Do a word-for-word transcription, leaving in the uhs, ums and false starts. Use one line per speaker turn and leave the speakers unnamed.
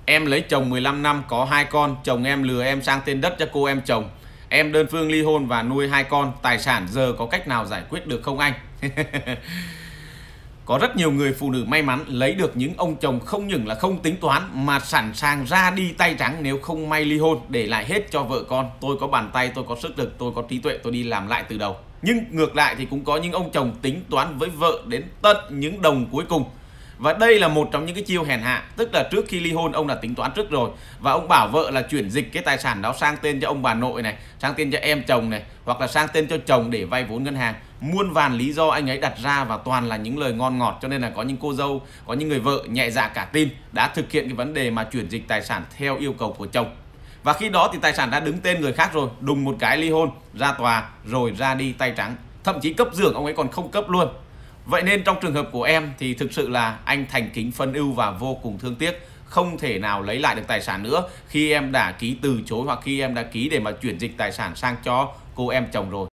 Em lấy chồng mười lăm năm, có hai con, chồng em lừa em sang tên đất cho cô em chồng. Em đơn phương ly hôn và nuôi hai con, tài sản giờ có cách nào giải quyết được không anh? Có rất nhiều người phụ nữ may mắn lấy được những ông chồng không những là không tính toán mà sẵn sàng ra đi tay trắng nếu không may ly hôn, để lại hết cho vợ con. Tôi có bàn tay, tôi có sức lực, tôi có trí tuệ, tôi đi làm lại từ đầu. Nhưng ngược lại thì cũng có những ông chồng tính toán với vợ đến tận những đồng cuối cùng. Và đây là một trong những cái chiêu hèn hạ, tức là trước khi ly hôn ông đã tính toán trước rồi và ông bảo vợ là chuyển dịch cái tài sản đó sang tên cho ông bà nội này, sang tên cho em chồng này, hoặc là sang tên cho chồng để vay vốn ngân hàng. Muôn vàn lý do anh ấy đặt ra và toàn là những lời ngon ngọt, cho nên là có những cô dâu, có những người vợ nhẹ dạ cả tin đã thực hiện cái vấn đề mà chuyển dịch tài sản theo yêu cầu của chồng. Và khi đó thì tài sản đã đứng tên người khác rồi, đùng một cái ly hôn, ra tòa rồi ra đi tay trắng, thậm chí cấp dưỡng ông ấy còn không cấp luôn. Vậy nên trong trường hợp của em thì thực sự là anh thành kính phân ưu và vô cùng thương tiếc, không thể nào lấy lại được tài sản nữa khi em đã ký từ chối hoặc khi em đã ký để mà chuyển dịch tài sản sang cho cô em chồng rồi.